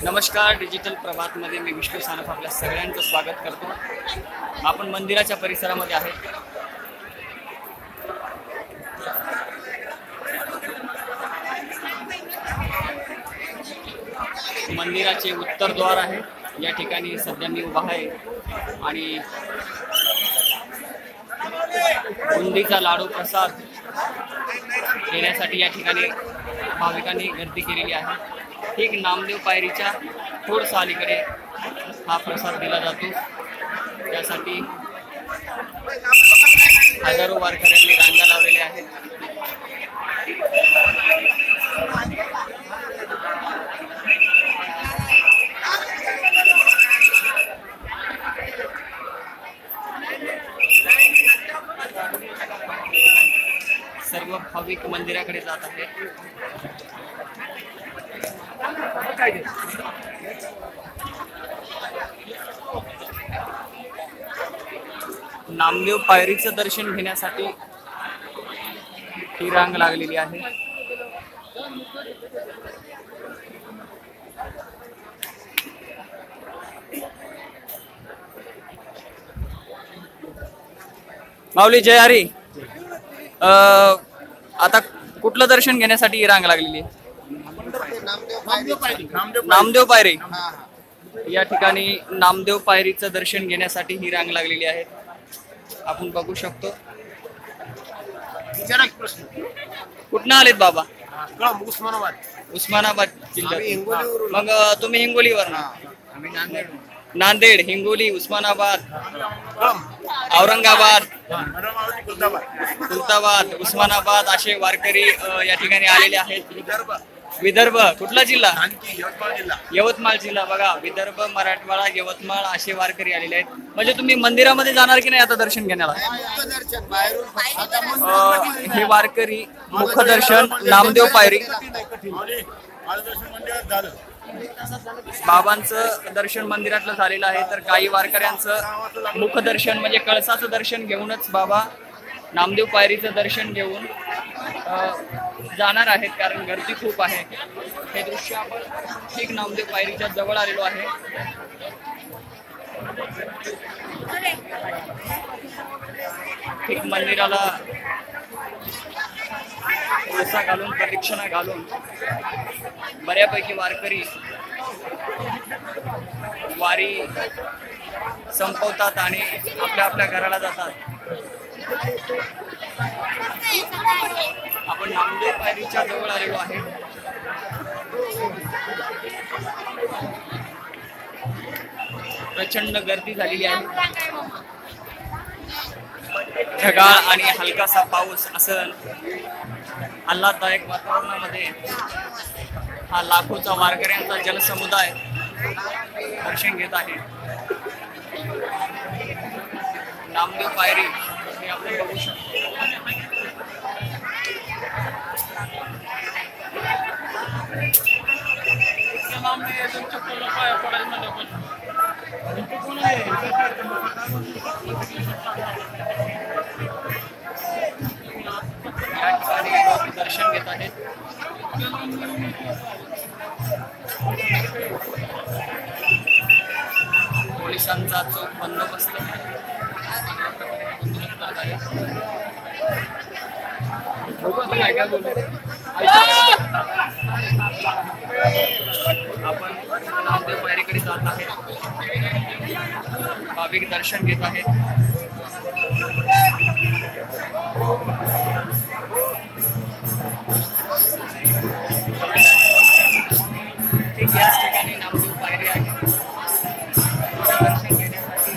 नमस्कार, डिजिटल प्रभातमध्ये मी विष्णू सानप आपल्या सगळ्यांचं स्वागत करतो। आपण मंदिराच्या परिसरामध्ये आहे। मंदिराचे उत्तरद्वार आहे। या ठिकाणी सध्या मी उभा आहे आणि बुंदीचा लाडू प्रसाद घेण्यासाठी या ठिकाणी भाविकांनी गर्दी केलेली आहे। ठीक नामदेव पायरीच्या थोडंसं अलीकडे हा प्रसाद दिला जातो। त्यासाठी हजारो वारकऱ्यांनी रांगा लावलेल्या आहेत। सर्व भाविक मंदिराकडे जात आहेत। नामदेव पायरीचं दर्शन घेण्यासाठी ही रांग लागलेली आहे। माऊली जय हरी। आता कुठलं दर्शन घेण्यासाठी ही रांग लागलेली आहे? नामदेव पायरी। या ठिकाणी नामदेव पायरीचं दर्शन घेण्यासाठी ही रांग लागलेली आहे। आपण बघू शकतो। कुठनं आलेत बाबा? उस्मानाबाद जिल्ह्यात। मग तुम्ही हिंगोलीवर? नांदेड, हिंगोली, उस्मानाबाद, औरंगाबाद, खुलताबाद, उस्मानाबाद असे वारकरी या ठिकाणी आलेले आहेत। विदर्भ कुठला जिल्हा? यवतमाळ जिल्हा। बघा, विदर्भ, मराठवाडा, यवतमाळ असे वारकरी आलेले आहेत। म्हणजे तुम्ही मंदिरामध्ये जाणार की नाही आता दर्शन घेण्याला? हे वारकरी मुखदर्शन नामदेव पायरी बाबांचं दर्शन मंदिरातलं झालेलं आहे। तर काही वारकऱ्यांचं मुखदर्शन म्हणजे कळसाचं दर्शन घेऊनच बाबा नामदेव पायरीचं दर्शन घेऊन जाणार आहेत, कारण गर्दी खूप आहे। हे दृश्य आपण ठीक नामदेव पायरीच्या जवळ आलेलो आहे। ठीक मंदिराला कळसा घालून प्रदक्षिणा घालून बऱ्यापैकी वारकरी वारी संपवतात आणि आपल्या आपल्या घराला जातात। आपण नामदेव पायरीच्या जवळ आलेलो आहे। प्रचंड गर्दी झालेली आहे। ढगाळ आणि हलकासा पाऊस असं आल्हाददायक वातावरणामध्ये हा लाखोचा वारकऱ्यांचा जनसमुदाय दर्शन घेत आहे। नामदेव पायरी हे आपण बघू शकतो। या ठिकाणी लोक दर्शन घेत आहेत। पोलिसांचा चोख बंदोबस्त आपण नामदेव पायरीकडे जात आहे। भाविक दर्शन घेत आहेत। ठीक याच ठिकाणी नामदेव पायरी आहे। दर्शन घेण्यासाठी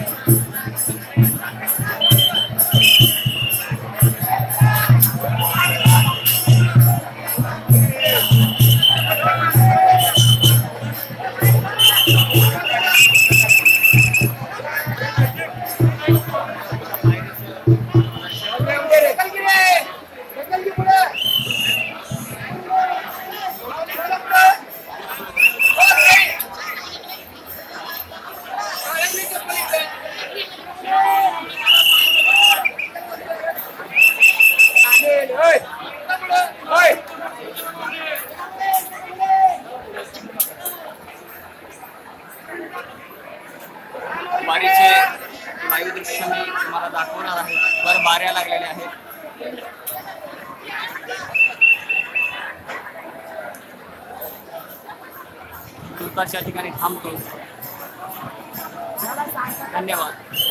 वारीचे लाईव्ह दृश्य मी तुम्हाला दाखवणार आहे. वर बाऱ्या लागलेल्या आहेत. तुर्तास या ठिकाणी थांबतो. धन्यवाद.